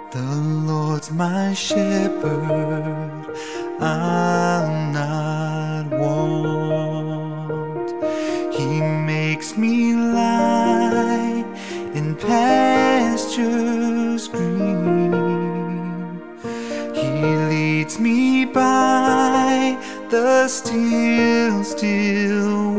The Lord's my shepherd, I'll not want. He makes me lie in pastures green. He leads me by the still, still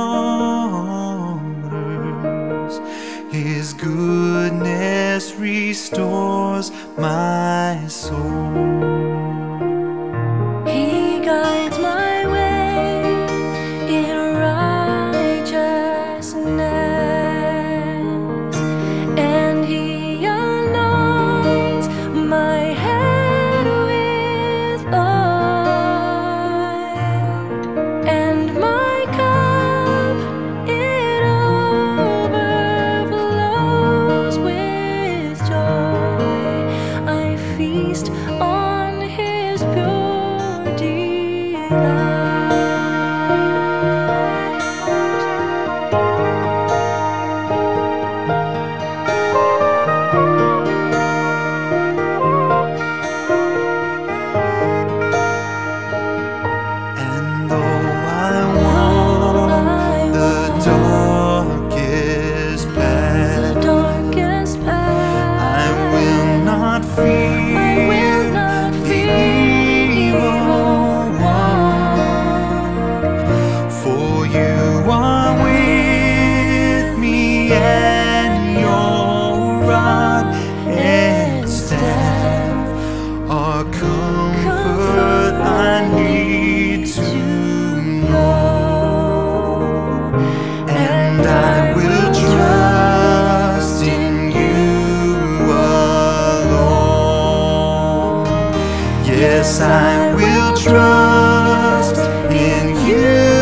waters. His goodness restores my soul. He guides my way in righteousness, and He anoints my head with oil, and my cup it overflows with joy. I feast on His pure delight. And though I walk the darkest path, I will not fear the evil one, for you are with me, and your rod and staff are comfort I need to know. And I will trust in you alone. Yes, I will trust in you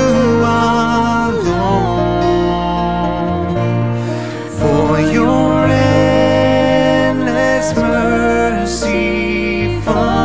alone. For your endless mercy